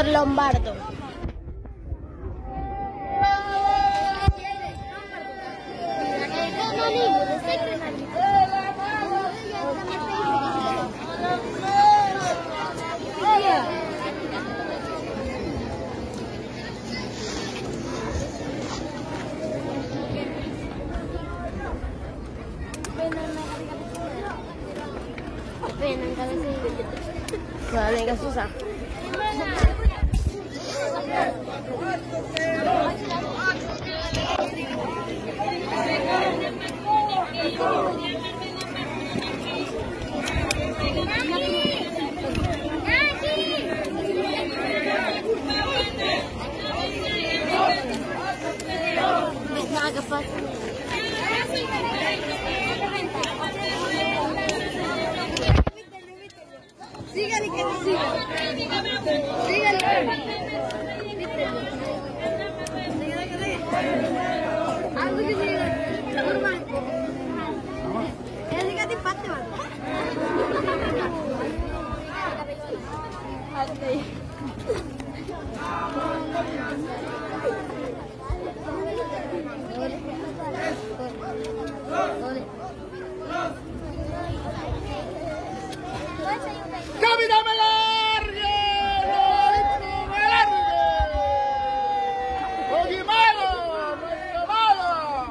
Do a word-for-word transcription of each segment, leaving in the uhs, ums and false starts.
Víctor Lombardo. Venga, Susa. Sígale que te siga. Sígale. Algo que siga. Normal. Ya siga de parte, man. ¡Capitán Melargue! ¡Melargue! ¡Muy malo! ¡Muy malo!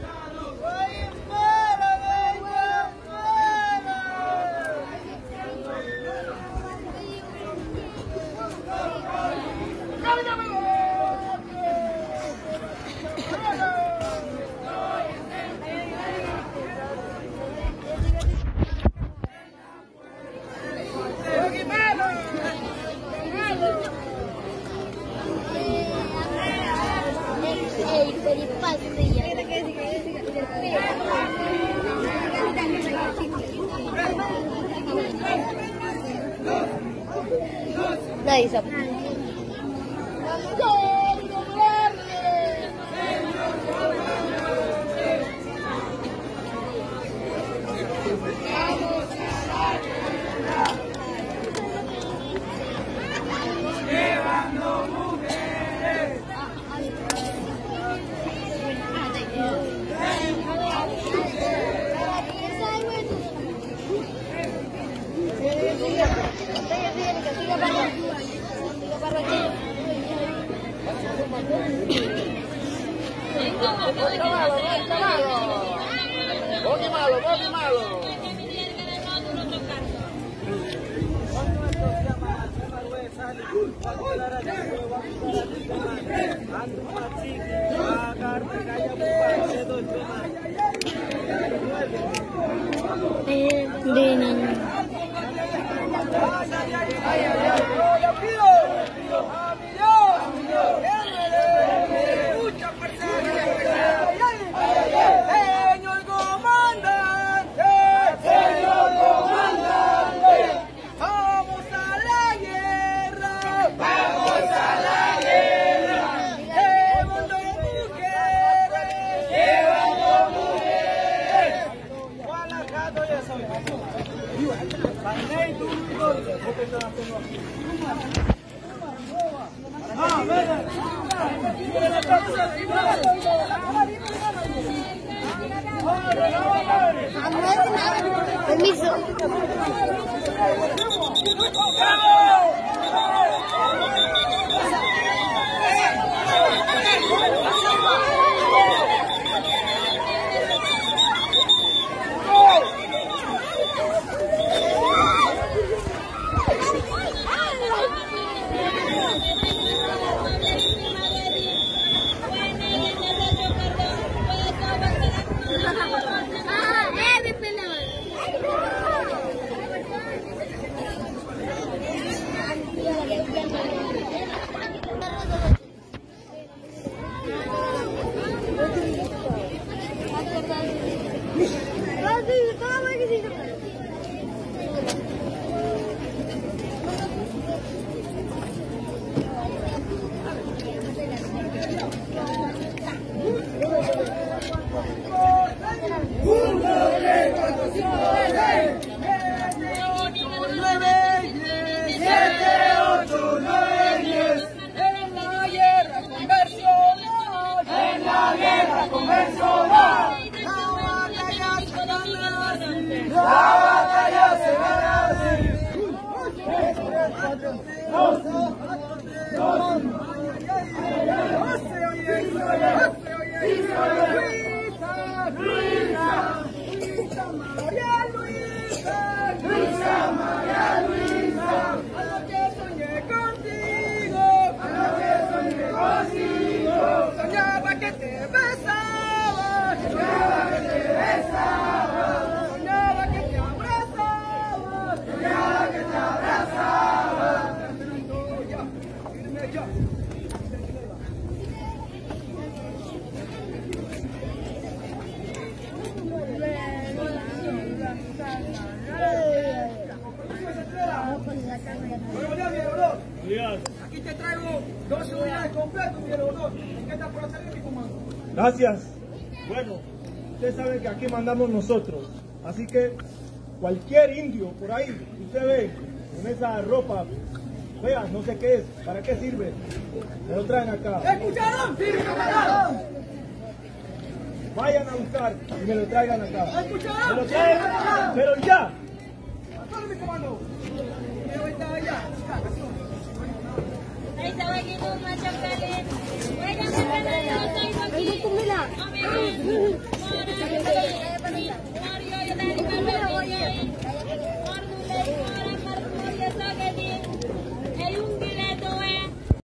¡Capitán Melargue! Nadie sabe. ¡Muy malo, muy malo! Señor comandante, señor comandante, vamos a la guerra, vamos a la guerra, llevando mujeres, llevando mujeres. Guanajuato ya sabes. Ah, venga. Permiso. Aquí te traigo dos unidades completas, mi honor. ¿Qué está por hacer mi comando? Gracias. Bueno, ustedes saben que aquí mandamos nosotros. Así que cualquier indio por ahí que usted ve con esa ropa fea, no sé qué es, ¿para qué sirve? Me lo traen acá. ¿Escucharon? Sí, escucharon. Vayan a buscar y me lo traigan acá. ¿Escucharon? Me lo traen, pero ya. Solo mi comando. Pero ahorita allá. Ay, sa wagi mo macam kali. Wag kang magkala sa Ay, gusto nila. Ay,